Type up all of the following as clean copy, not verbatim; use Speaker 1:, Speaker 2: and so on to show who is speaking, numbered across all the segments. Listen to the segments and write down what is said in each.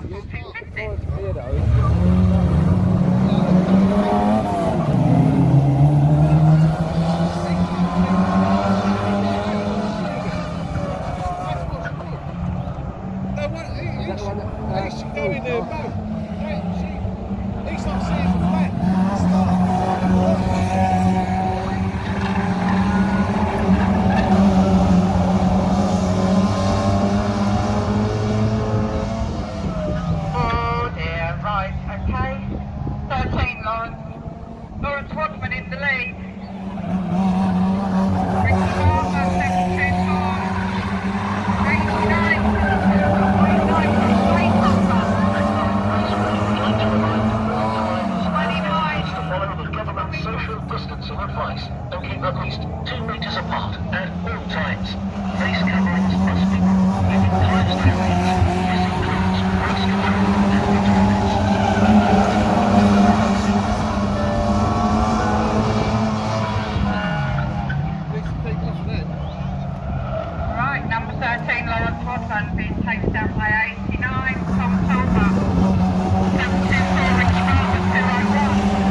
Speaker 1: He's going there, both. He's not seeing the flat.
Speaker 2: Oh dear, right, okay. 13 Lawrence. Lawrence Watchman in the lead.
Speaker 3: Social distancing advice. Don't keep at least 2 metres apart at all times. Face coverings must be worn in enclosed areas. This includes race control and
Speaker 2: Right, number 13 Lawrence Watson being chased down by 89 Tom Silver. 724 Ricky Martin 201.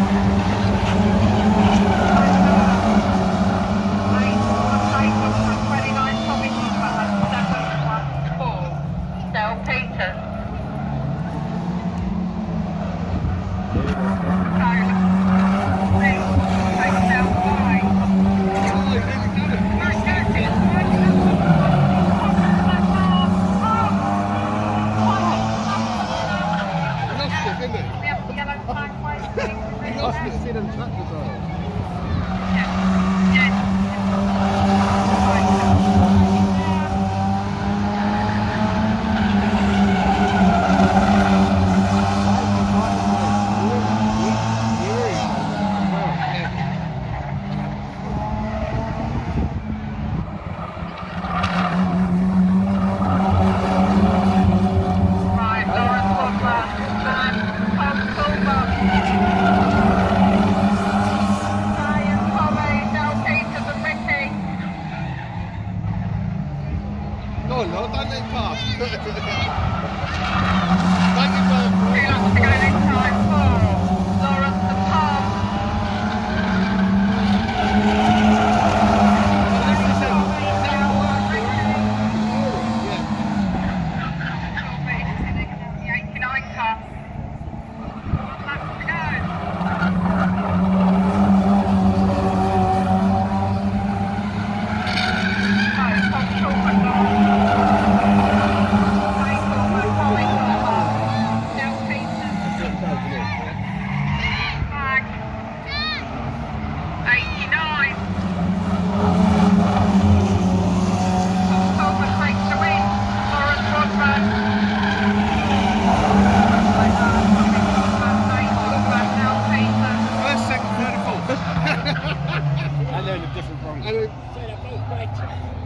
Speaker 1: And then a different wrong.